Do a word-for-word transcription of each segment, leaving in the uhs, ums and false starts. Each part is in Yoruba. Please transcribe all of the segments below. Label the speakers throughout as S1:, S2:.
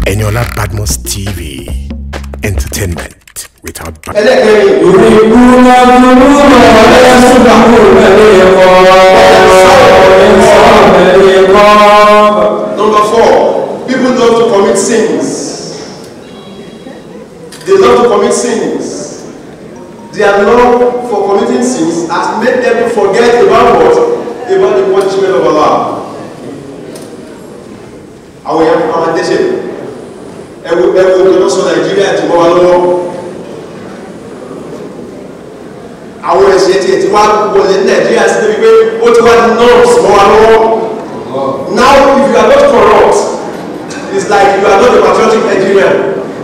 S1: Eniola Badmus T V. Entertainment without bad.
S2: Number four, people love to commit sins. They love to commit sins. Their love for committing sins has made them to forget about what? About the punishment of Allah. Àwọn èèyàn àwọn adẹ́ṣẹ̀ ẹwọ ẹwọ ìjọba sọ Nàìjíríà ti bọ́ wa lọ́wọ́. Àwọn ẹ̀ṣẹ̀ tí ẹ̀ ti wá wọlé ní Nàìjíríà sí débi pé ó ti wá di norms bọ́ wa lọ́wọ́. Now if you are not corrupt, it's like you are not a patriotic Nigerian.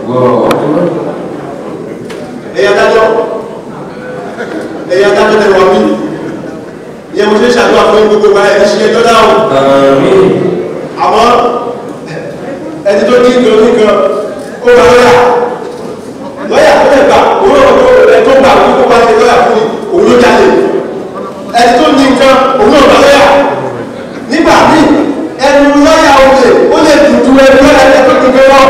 S2: Ẹ̀yà dájọ́ ẹ̀yà dájọ́ tẹ̀lé wà mí. Ìyẹn mo ṣe ń ṣàdúrà fún gbogbo wa ẹ̀ ṣe ẹjọ́ dáhùn. Àmọ́ ẹni tó dín ìgbèrò nìkan ó gba lọ́yà lọ́yà tó lè gbà òun náà tó gbà òun tó bá ṣe lọ́yà fún ni òun ló jalè ẹni tó ní nǹkan òun náà gba lọ́yà nígbà míì ẹnu lọ́yà olè ó lè dùdú ẹnu lọ́yà ẹni tó dùn lọ́wọ́.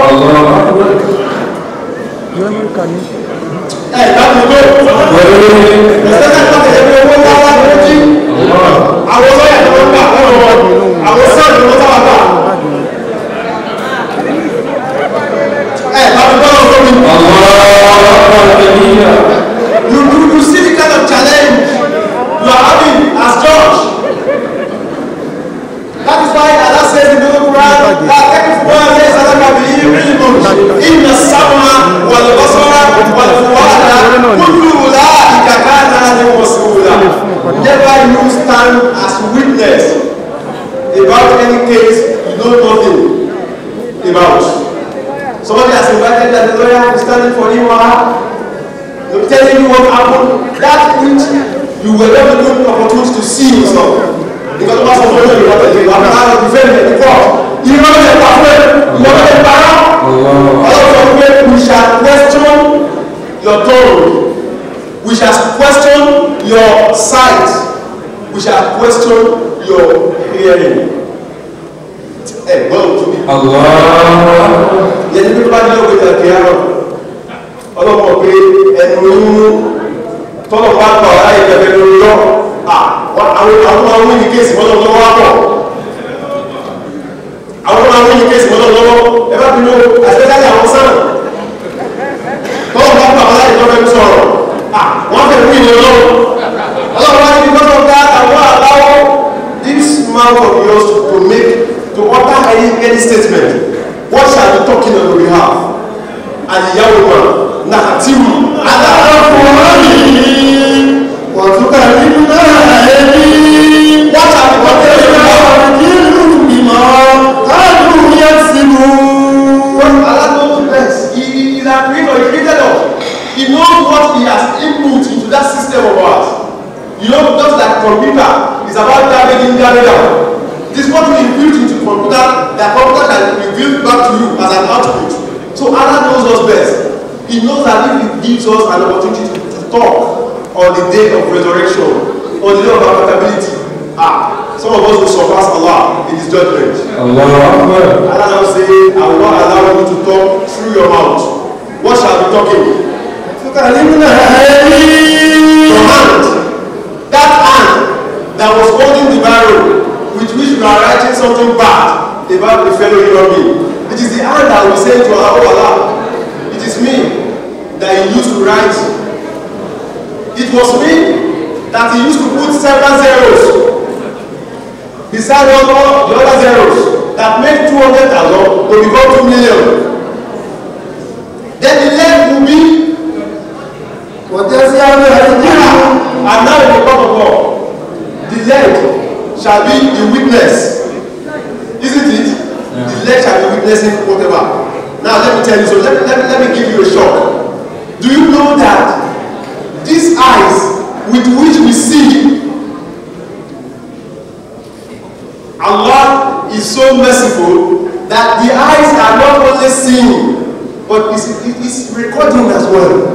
S2: ẹ ìgbà tó tó ẹsẹ̀ tó tẹ̀lé pé owó wá wá tó jí àwọn lọ́yà tó ń gbà lọ́wọ́ àwọn sọ́ọ̀dù ló sábà gbà. You, you, you see the kind of challenge you are having as judge. That is why Allah says in the Quran, "La takfu ma laysa laka bihi ilmun, inna as-sam'a wal basara wal fu'ada kullu ulaika kana anhu mas'ula." Never you stand as witness about any case you know nothing about. Somebody has invited that the lawyer is standing for him or her, they're telling you what happened, that which you were never given the opportunity to see yourself. Because of us, you have to defend the court. You know the pathway, you know the power. Also, we shall question your tone, we shall question your sight, we shall question your hearing. Hey, well to me. Allah. Yẹn ní bá ní ọgbẹ́ ìtàkì àrọ̀ ọlọ́pọ̀ pé ẹnu inú tọ́lọ̀ bá gbà ọ̀rá ìgbẹ̀fẹ̀ lórí lọ àwọn àwọn wíní kéèsì mọ́lọ̀ lọ́wọ́ pọ̀ àwọn àwọn wíní kéèsì mọ́lọ̀ lọ́wọ́ ẹbá bí ló àṣẹ́jáde àwọn sáà tọ́lọ̀ bá gbà ọ̀rá ìgbẹ̀fẹ̀ sọ̀rọ̀ wọ́n fẹ́ wí ní lọ́wọ́ ọlọ́pọ̀ wá ní because of that àwọn àláwọ́ this mouth of yours to make to utter any any statement. What shall be talking on your behalf? And the young one, Nahatimu, Alaafurani, Watukarimuna, Edi, what shall be talking on your behalf? Ilumima, Kadu Yaksimu. Allah knows best. He is a creator, he created us. He knows what he has input into that system of ours. You know, just like computer is about damaging damage. This is what we input into the computer, the computer can reveal back to you as an output. So Allah knows us best. He knows that if He gives us an opportunity to, to talk on the day of resurrection, on the day of accountability, ah, some of us will surpass Allah in His judgment. Allah, Allah now say, I will not allow you to talk through your mouth. What shall be talking? Your hand, that hand that was holding the barrel, with which you are writing something bad about the fellow human being. It is the hand that will say to Allah, oh Allah, it is me that He used to write. It was me that He used to put several zeros beside all the other zeros that make two hundred thousand to become two million. Then the leg will be and now in the court of law, the leg shall be the witness, isn't it? Yeah. The leg shall be witnessing whatever. Now let me tell you, so let, let, let me give you a shock. Do you know that these eyes with which we see, Allah is so merciful that the eyes are not only seeing, but it's, it's recording as well.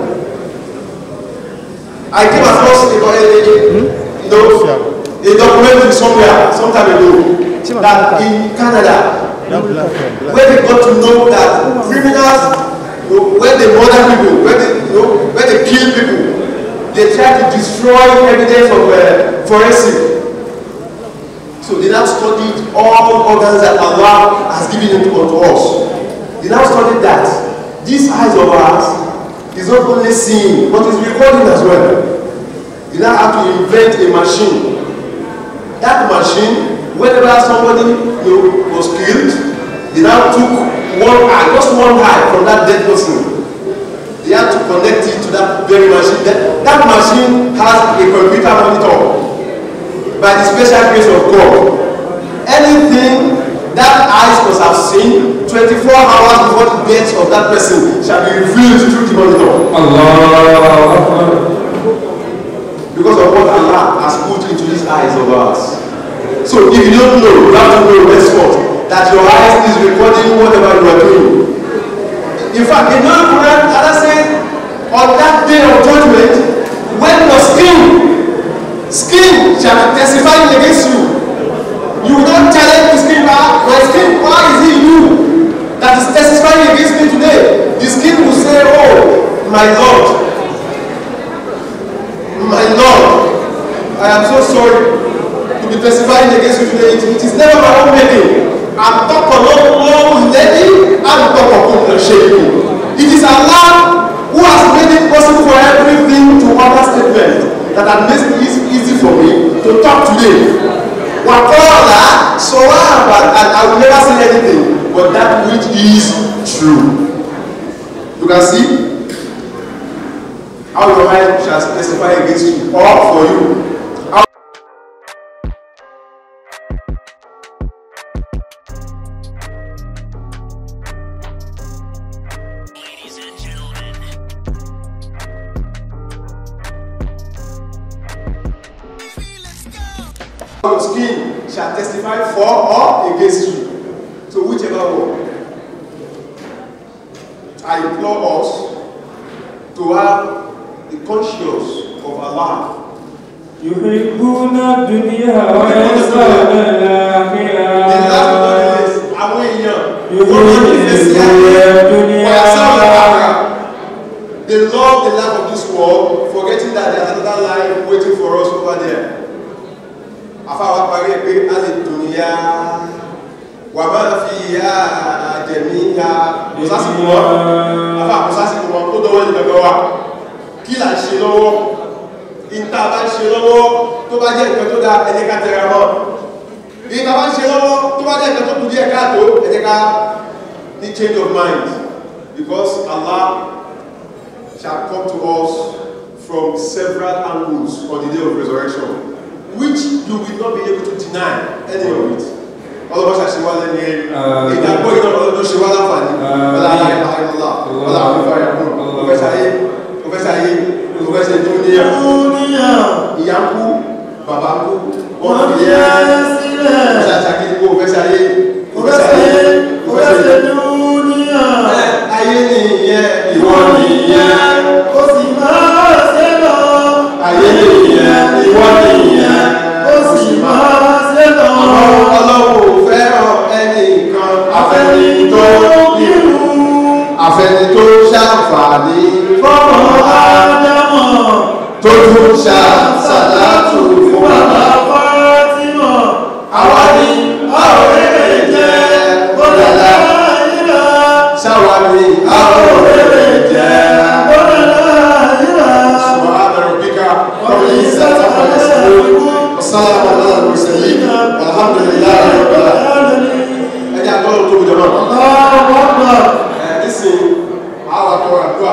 S2: I came across a, a, you know, a documentary somewhere, some time ago, that in Canada, When they got to know that criminals, you know, when they murder people, when they, you know, when they kill people, they try to destroy evidence of uh, forensic. So they now studied all organs that Allah has given unto us. They now studied that these eyes of ours is not only seeing, but is recording as well. They now have to invent a machine. That machine, whenever somebody, you know, was killed, they now took one eye, just one eye from that dead person. They had to connect it to that very machine. That, that machine has a computer monitor. By the special grace of God, anything that eyes must have seen twenty-four hours before the death of that person shall be revealed through the monitor. Allah. Because of what Allah has put into these eyes of ours. So if you don't know, you have to know henceforth that your eyes is recording whatever you are doing. In fact, in the Quran, Allah says, on that day of judgment, when your skin Skin shall be testifying against you. You will not challenge the skin back. My skin, why is it you that is testifying against me today? The skin will say, oh, my Lord, my Lord, I am so sorry to be testifying against you today. It, it is never my own making. I'm talking about lady, I'm talking about shaking. It is Allah who has made it possible for everything to utter statement that had made it easy for me to talk today. Wakola, so and I will never say anything but that which is true. You can see how your mind shall testify against you or for you. How your skin shall testify for or against you. So whichever one. I implore us to have the conscience of Allah.
S3: يحبون الدنيا وينسون الآخرة.
S2: They love the life of this world, forgetting that there's another life waiting for us over there. Afawa pari pe ale dunya wa ma fiha jami'a musasi mo afa musasi mo ko do woni bebe wa kí la ṣe lọ́wọ́ inta bá ṣe lọ́wọ́ tó bá jẹ́ nǹkan tó dá ẹ jẹ́ ká tẹra mọ́ inta bá ṣe lọ́wọ́ tó bá jẹ́ nǹkan tó kù díẹ̀ ká tó ẹ jẹ́ ká ní change of mind, because Allah shall come to us from several angles on the day of resurrection, which you will not be able to deny any of it. All of us are Shiwala here. In that point, you don't know Shiwala Fani. Allah, Professor A, Professor A, Professor Dunia, Iyanku, Babanku, Professor Chakiri, Professor A, Professor A, Professor Dunia. Ayé nìyẹn, ìwọ nìyẹn, ó sì máa ṣe lọ. Ayé nìyẹn, ìwọ nìyẹn, ó sì máa ṣe lọ. Ọlọ́wọ́ fẹ́ràn ẹnìkan, afẹ́ni tó kírun, afẹ́ni tó ṣàǹfààní fọ́mọ Ádámọ̀, tó tún ṣàṣàlátù fún bàbá Fátímọ̀. Àwa ni a ò rere jẹ́ bọ́lá ìlà. Ṣáwa ni a ò rere jẹ́ bọ́lá ìlà. Subhana rabbika rabbil izzati amma yasifun. Wassalamu ala al-mursalin. Walhamdulillahi rabbil alamin. Ẹni àgbọ̀rọ̀ tó gbọdọ̀ náà. Allahu Akbar. Ẹ nísìn àwọn àtọ̀rọ̀ àdúrà.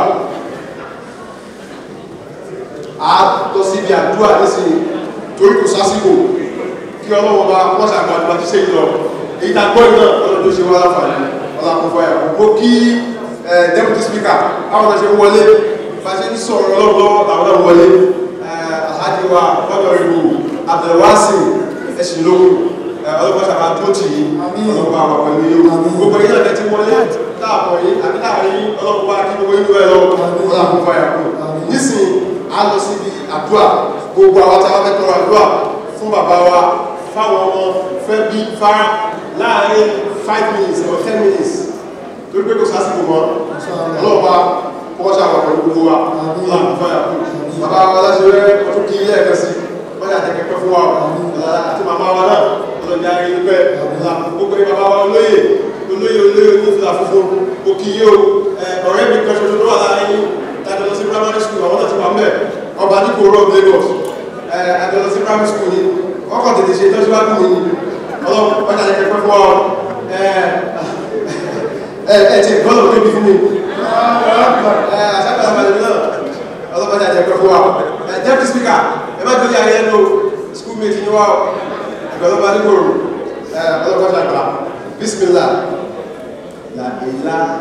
S2: A tọ́ síbi àdúrà nísìn torí kò sásìkò kí ọlọ́wọ́ bá wọ́n ṣàgbàdì bá ti ṣe ìlọ. Èyí tá gbọ́ ìná ọlọ́dún tó ṣe wá láǹfààní. Ọlọ́kùnfọ́ ẹ̀ kò kí deputy speaker àwọn ọ̀nà ṣe ń wọlé bá ṣe ń sọ̀rọ̀ lọ́wọ́ àwọn náà wọlé. Alhaji wa ọ̀dọ̀ ìlú Abdulwasi ẹ̀sìn lókun ọlọ́pàá ṣàbá tó tì í ọlọ́pàá àwọn pẹ̀lú yóò gbogbo ilé ọ̀dẹ́ tí wọlé láàpọ̀ yìí àbí láàrin ọlọ́pàá kí gbogbo inú ẹ̀ lọ ọlọ́pàá ẹ̀kọ́ nísìn á lọ síbi àdúrà gbogbo àwọn tí a bá fẹ́ tọrọ àdúrà fún bàbá wa fáwọn ọmọ fẹ́ bí fárá láàrin five minutes or ten minutes tó gbé kò sásìkò mọ́ ọlọ́ọ̀bá kọ́ ṣàwà pẹ̀lú gbogbo wa láàrín fáyà kú bàbá wa láṣẹ rẹ̀ ọdún kí ilé ẹ̀kẹ́ sí wọ́n yà tẹ́kẹ́ pẹ́ fún wa àti màmá wa náà ọlọ́dẹ ayé nípẹ́ gbogbo ní bàbá wa olóyè olóyè olóyè onífìlà funfun òkì yóò ọ̀rẹ́ mi kan ṣoṣo tó wà láàrin láti lọ sí primary school àwọn náà ti wà mẹ́ ọba ní kò rọ̀ Lagos àti lọ sí primary school ni wọ́n kàn tètè ṣe tọ́síwájú mi ọlọ́pàá wọ́n yà tẹ́kẹ́ pẹ́ fún wa ẹ ti gbọ́dọ̀ débi fún mi àṣàkàlà balẹ̀ náà ọlọ́pàá yà tẹ́kẹ́ fún wa deputy speaker ẹ má gbé ayé ẹnu schoolmate ni wa ọlọ́pàá ní kò ọlọ́pàá ṣàkàlà bismillah la ilaha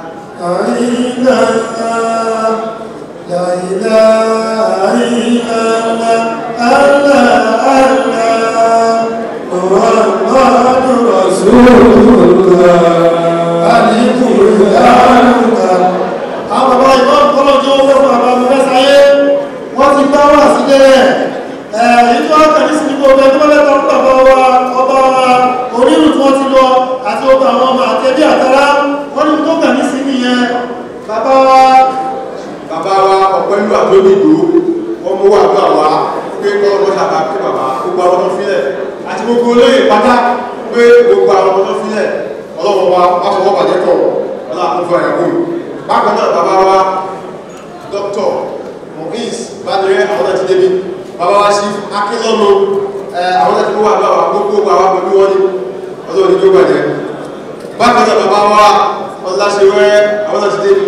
S2: illallah la ilaha illallah allah allah muhammadur rasulullah alikuyanuka àwọn bàbá ìbọn kọlọ́jọ́ owó fún bàbá mọ́ mẹ́sàáyé wọ́n ti gbá wà sí dẹ́rẹ̀ ètò àkàrí sí gbogbo ẹgbẹ́ mẹ́ta ń bàbá wa ọba wa onírù tí wọ́n ti lọ àti ọba àwọn ọmọ àtẹ́bí àtàrà wọ́n ní tó kàní sí nìyẹn bàbá wa bàbá wa ọ̀pẹ́lú àtọ́bìdó wọ́n mú wà gbà wá pé kọ́lọ́mọ́ sábà pé bàbá gbogbo àwọn ọmọ fílẹ̀ àti gbogbo olóyè pátá pé gbogbo àwọn ọmọ fílẹ̀ ọlọ́wọ́ wa wáfọwọ́ bàjẹ́ kọ̀ ọlọ́àkúnfà ìyàwó bákan náà bàbá wa dr mohis badire àwọn náà ti débi bàbá wa sí akínlọ́nù àwọn náà ti kó wà gbà wá gbogbo àwọn pẹ̀lú wọn ní ọlọ́wọ́ ní gbogbo àjẹ́ bákan náà bàbá wa ọláṣẹ́wẹ́ àwọn náà ti débi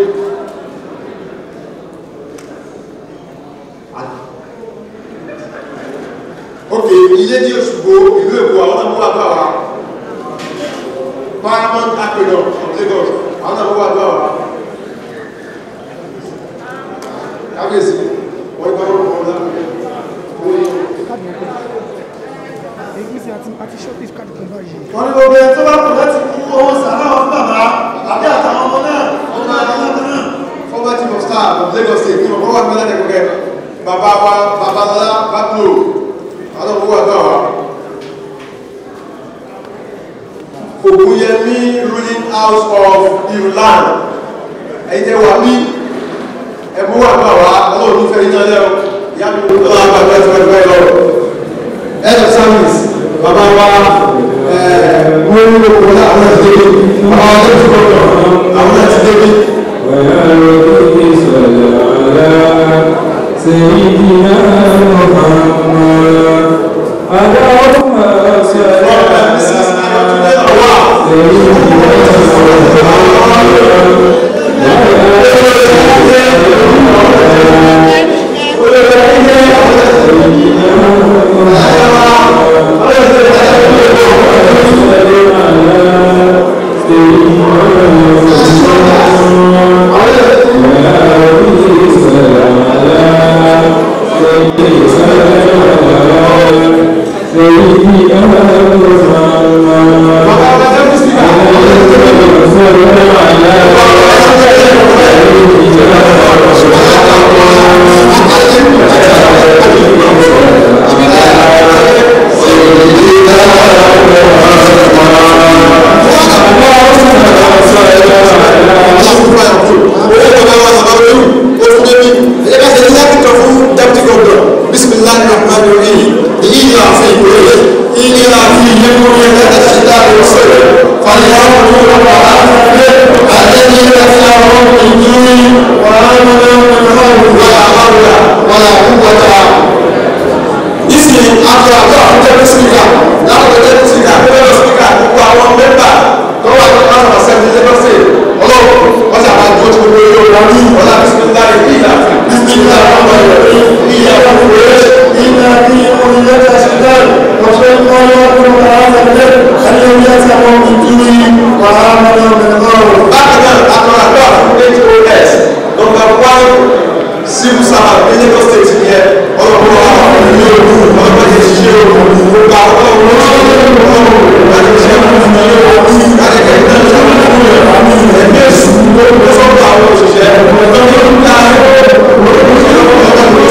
S2: ok ilé ní Òṣùgbó ìlú Èkó àwọn náà mú wà gbà wá Paramount Aqueduct of Lagos àwọn náà mú wà gbà wá kábíyèsí wọ́n gbá wọ́n wọ́n lápẹ́ wọ́n ní gbogbo ẹ̀ tó bá kù láti kú owó sàárà wọn bàbá àbí àtàwọn ọmọ náà wọ́n máa ní lábẹ́ náà former chief of staff of Lagos State ní ọ̀pọ̀ wà ní láti ẹ̀kọ́ kẹ́ bàbá wa Babalọlá Bákúlò àwọn ọmọ wà gbà wá Ògúnyẹmí ruling house of Irulan ẹ̀yìn tẹ́ wà ní ẹ̀bùn wà gbà wá ọlọ́run ní fẹ́ iná lẹ́rọ ìyá mi kò lọ́wọ́ àgbà bẹ́ẹ̀ fẹ́ fẹ́ lọ head of service bàbá wa wọ́n ní gbogbo wọn àwọn àti débi bàbá wa tó ti gbọ́dọ̀ àwọn àti débi.
S3: سيدنا محمد اللهم صل على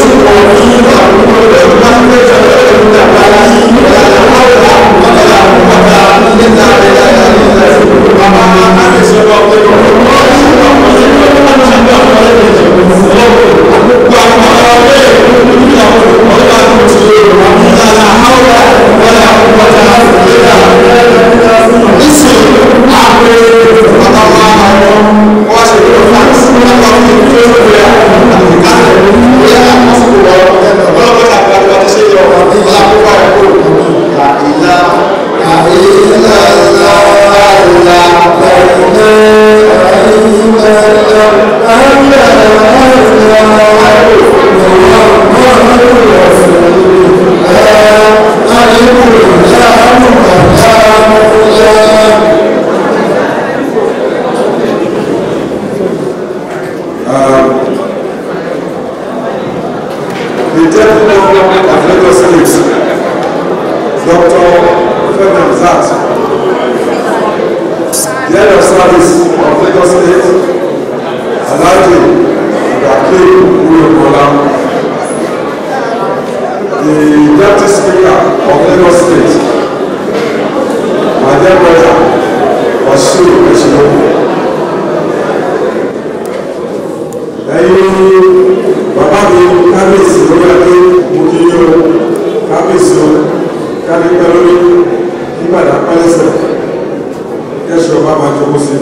S2: Thank you. Doctor Femi Hamzat, the head of service of Lagos State, Alhaji Ibrahim Uyobola, the Deputy Speaker of Lagos State, my dear brother, Wasu Echinobu. Ẹ̀yin bàbá mi kábíyèsí lórí adé mo kí yín o, kábíyèsí o, kábíyèsí lórí nígbàdá pẹ́lẹ́sẹ̀ kẹ́sọ̀ ọba máa jókòó sí.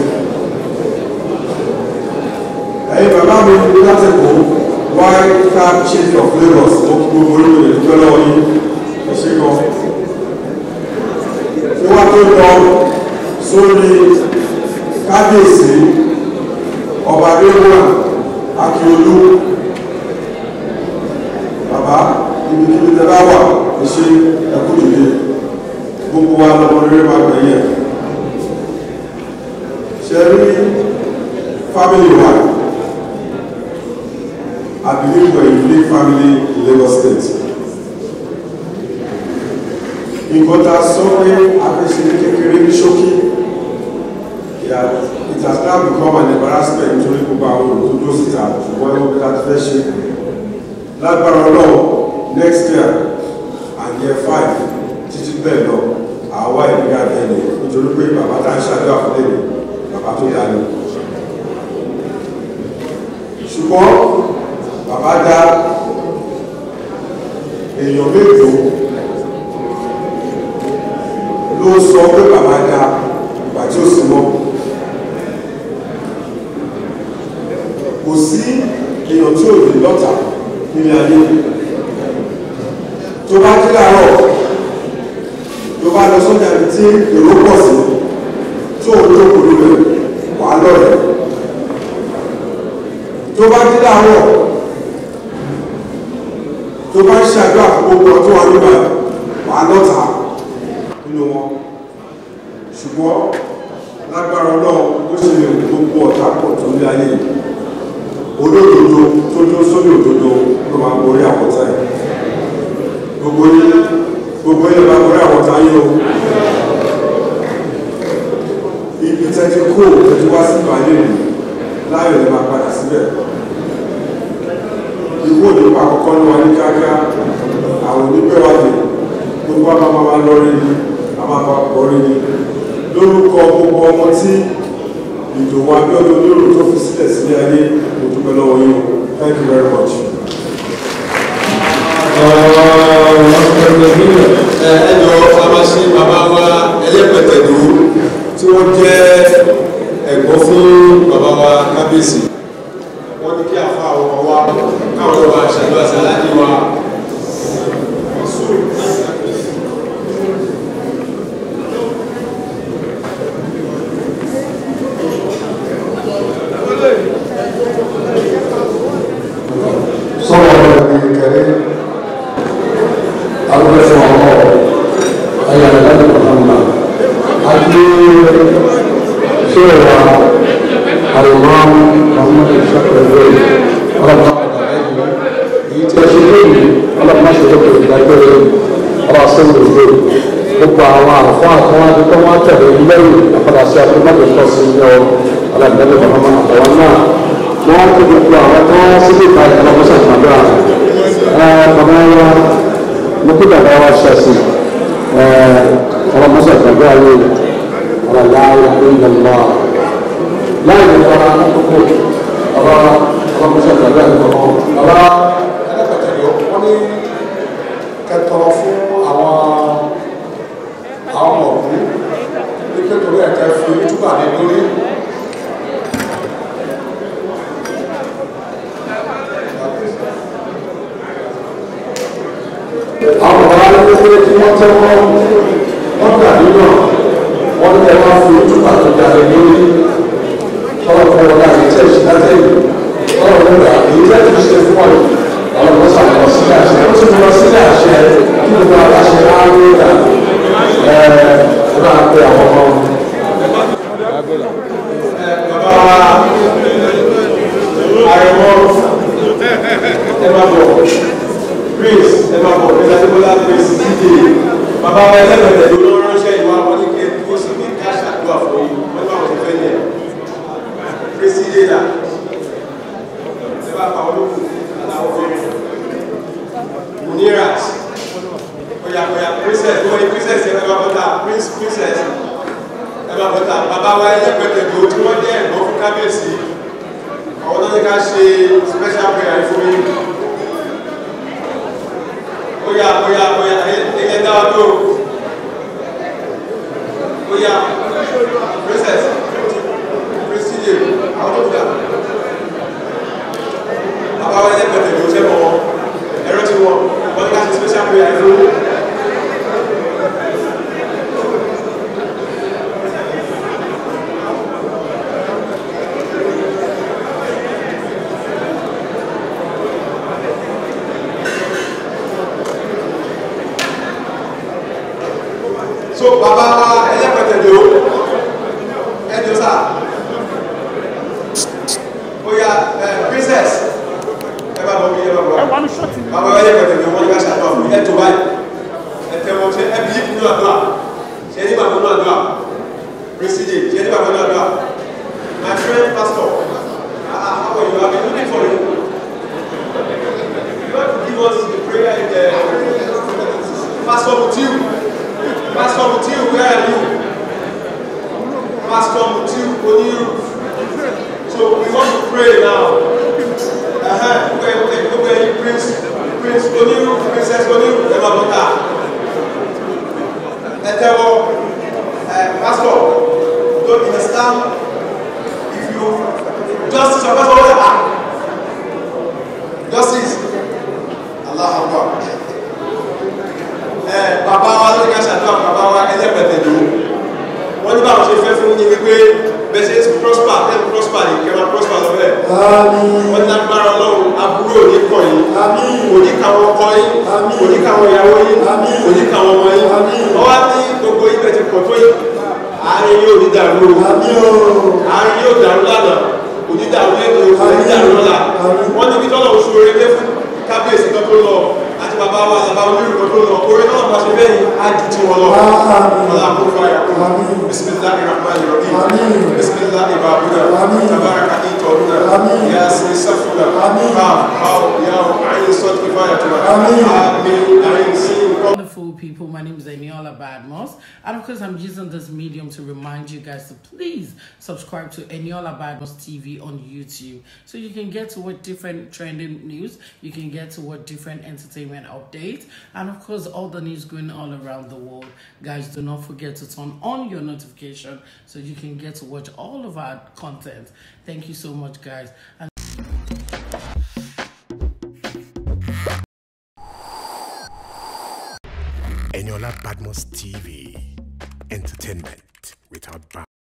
S2: Ẹ̀yin bàbá mi láti kó White Cap Chief of Lagos mo kí gbogbo olóògbé dúpẹ́ lọ́wọ́ yín ẹ ṣé gan. Tí wọ́n tó lọ sórí kábíyèsí ọba adéwọ́n Akíolú, bàbá ibikíbi tẹ́ bá wà ẹ ṣé ẹ kú dìde gbogbo wa lọ́mọ rere máa gbẹ̀yẹ. Ṣe rí family wa I believe we're a unique family in Lagos State. Nǹkan tá a sọ pé àfẹsẹ̀ ní kékeré ní ṣókí. It has now become an embarrassment nítorí gbogbo àwọn olùdókòwò síta ṣùgbọ́n ẹ̀wọ̀n bí láti fẹ́ ṣe. Lágbára Ọlọ́run next year and year five títí bẹ́ẹ̀ lọ àwa ìgbéga bẹ́ẹ̀ ni nítorí pé bàbá tá a ń ṣàdúrà fún lẹ́nu bàbá tó yá ni. Ṣùgbọ́n bàbá dá èèyàn mélòó ló sọ pé bàbá dá ìgbà tí ó sì mọ́. Kò sí èèyàn tí ò lè lọ́tà nílé ayé tó bá jí láàárọ̀ tó bá lọ sọ́jà ní tí èrò pọ̀ sí tó ò tó kòrò rẹ̀ wà lọ́rẹ̀ tó bá jí láàárọ̀ tó bá ń ṣàdúrà fún gbogbo ọdún wa nígbà wà lọ́tà nínú wọn ṣùgbọ́n lágbára Ọlọ́run ó ṣe lè gbogbo ọ̀tá pọ̀ tó ní ayé yìí olódodo tó tó sórí òdodo ló máa borí àwọ̀tá ẹ̀ gbogbo yín gbogbo yín máa borí àwọ̀tá yín o ibi tẹ́tí kó tẹ́tí wá sí ìbàlẹ̀ rẹ̀ láyọ̀ lè máa padà síbẹ̀ ikú òdìpá àkọ́kọ́ ní wa ní kíákíá àwọn onígbẹ̀wádìí gbogbo wa máa máa lọ rí ni a máa máa pọ̀ rí ni lórúkọ gbogbo ọmọ tí Ìdòwú Abíọ́dún onírò tó fi sílẹ̀ sílé ayé mo dúpẹ́ lọ́wọ́ yín. Thank you very much.
S4: ẹjọ́ abáṣe bàbá wa ẹlẹ́pẹ̀tẹ̀dù tí wọ́n jẹ́ ẹ̀gbọ́n fún bàbá wa kábíyèsí wọ́n ní kí àfa àwọn ọmọ wa káwọn ọba ṣàdúrà sí aláàjì wa
S5: gbogbo àwọn àlùfáà tí wọ́n ti tọ́ wọ́n tẹ̀lé lẹ́yìn àpàdásí àtúmọ̀tò tó sí ní ọ̀làdẹ́lẹ̀ bàbá àtàwọn náà wọ́n ti gbogbo àwọn tó wọ́n sí nípa ìkọlọ́mọsán ìgbàgbọ́ bàbá wa mo kí bàbá wa ṣẹ̀sì ọlọ́mọsán ìgbàgbọ́ ayé ọ̀làláyà ìlànà láì ní ọ̀rọ̀ àkókò ọ̀rọ̀ ọlọ́mọsán ìgbàgbọ́ ayé bàbá ẹlẹ́pẹ̀tẹ̀lẹ̀ wọ́n ní kẹtọrọ fún àwọn àwọn ọmọ òkú ní kékeré ẹ̀kẹ́ fi túbà ní lórí àwọn ọ̀rọ̀ alẹ́gbẹ́gbẹ́ tí wọ́n tẹ́wọ́ wọ́n gbà nínú wọ́n ní ẹwà fi túbà tó jáde lórí tọ́lọ̀ fún ọ̀rọ̀ láti tẹ́ ìṣẹ́lẹ̀ tọ́lọ̀ fún ọ̀rọ̀ èyí tẹ́ ti ṣe fún ọ̀rọ̀ àwọn ọ̀rọ̀ sàmọ̀ sílẹ̀ àṣẹ ó ti lọ sílẹ̀ àṣẹ kí gbogbo aláṣẹ láàárọ̀ ìgbà máa pe àwọn ọmọ wọn.
S2: Bàbá àrẹ̀mọ ẹ máa bọ̀ Prince ẹ máa bọ̀ Prince Adébọ́lá Prince dídè
S4: bàbá wa ẹlẹ́gbẹ̀ẹ́ ló ló ránṣẹ́ ìwà wọn ní kí ó sì ní ká ṣàdúrà fún yín wọ́n bá wọn ṣe fẹ́ yẹ pírẹsidẹ́ntà ẹ bá pa olókùn aláwọ̀ fẹ́rẹ̀ munirat oya oya princess tó wọ́n princess ẹ bá bọ́ta prince princess ẹ bá bọ́ta bàbá wa ẹlẹ́gbẹ̀ẹ́ ló tí wọ́n jẹ́ ẹ̀gbọ́n fún kábíyèsí àwọn tó ní ká ṣe special prayer fún yín. Oya, oya, oya, ẹ̀yẹ dáwà tó. Oya, princess, prestige, àwọn tó gbà. Bàbá wa ẹ̀yẹ pẹ̀lú ìlú ṣẹ́ mọ́ wọn, ẹ̀rọ tí wọ́n, wọ́n ní ká ṣe special prayer fún yín. So bàbá wa ẹlẹ́pẹ̀tẹ̀ ló ẹjọ́ sá oya princess ẹ bá bọ̀ bí ẹ bá bọ̀ bàbá wa ẹlẹ́pẹ̀tẹ̀ ló wọ́n ní ká ṣàtọ̀ fún ẹjọ́ báyìí ẹ̀tẹ̀ wọ́n ṣe ẹbí yìí nínú àdúrà ṣe ní bàbá nínú àdúrà prestige ṣe ní bàbá nínú àdúrà my friend pastor ah how are you I been looking for you you want to give us the prayer in the pastor Mutiu. Pastor Mutiu, where are you? Pastor Mutiu, Oniru. So we want to pray now. Uh-huh. Where, where, where you Prince, Prince Oniru, Princess Oniru, Emma Bota. Etewo, Pastor, don't understand if you justice or Pastor, ah, justice. Allah Akbar. Bàbá wa ló ní ká ṣàdúrà bàbá wa ẹlẹ́pẹ̀tẹ̀ ló wọ́n ní báwọn ṣe fẹ́ fún ní wípé bẹ́sẹ̀ prosper ten prosper ní kẹwàá prosper lọ́wọ́ ẹ̀ wọ́n ní lágbára ọlọ́run aburú òní kọ̀ yín òní káwọn ọkọ yín òní káwọn ìyàwó yín òní káwọn ọmọ yín wọ́n wá ní gbogbo ibẹ̀ ti pọ̀ tó yín àárín yóò ní dàrú àárín yóò dàrú lánàá òní dàrú lẹ́nu òní dàrú lọ́la wọ́n níbi tọ́lọ̀ oṣù orin dé fún kábíyèsí kan tó lọ àti bàbá wa bàbá olórí kan tó lọ orin náà bá ṣe bẹ́ẹ̀ ni á ju tí wọn lọ ọlá kó fàyà kó bisimilahi rahmani rahim bisimilahi babuna tabaraka itọruna yasin safuna ba bawo yawo ayin sọtí fàyà tó wà àmín ayin sí.
S6: Wonderful people, my name is Eniola Badmus, and of course I'm using this medium to remind you guys to please subscribe to Eniola Badmus T V on YouTube so you can get to what different trending news, you can get to what different entertainment updates, and of course all the news going all around the world. Guys, do not forget to turn on your notification so you can get to watch all of our content. Thank you so much, guys. And
S1: Eniola Badmus T V, entertainment without bounds.